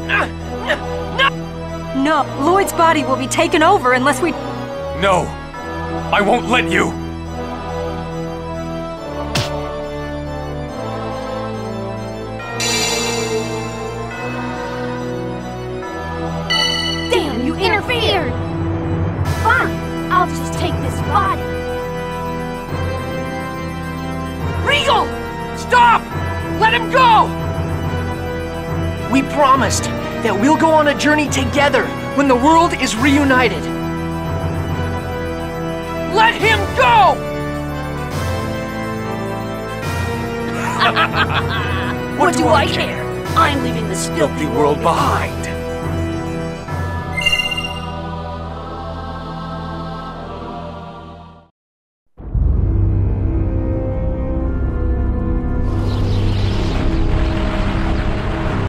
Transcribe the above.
No, Lloyd's body will be taken over unless we... No! I won't let you! Damn, you interfered! Fine, I'll just take this body. Regal! Stop! Let him go! We promised that we'll go on a journey together when the world is reunited. Let him go! What do I care? I'm leaving this filthy world behind.